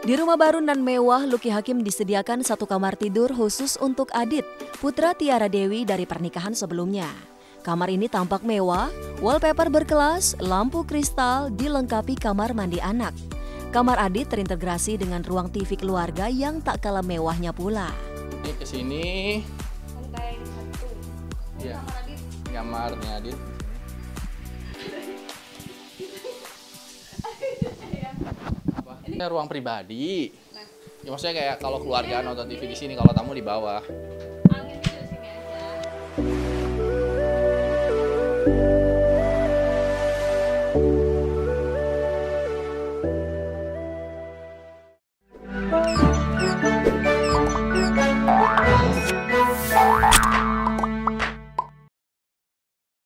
Di rumah baru nan mewah, Lucky Hakim disediakan satu kamar tidur khusus untuk Adit, putra Tiara Dewi dari pernikahan sebelumnya. Kamar ini tampak mewah, wallpaper berkelas, lampu kristal, dilengkapi kamar mandi anak. Kamar Adit terintegrasi dengan ruang TV keluarga yang tak kalah mewahnya pula. Ini ke sini. Lantai 1. Iya. Kamar Adit. Kamarnya Adit. Ini ruang pribadi. Nah. Ya maksudnya kayak kalau keluarga nonton TV di sini, kalau tamu di bawah.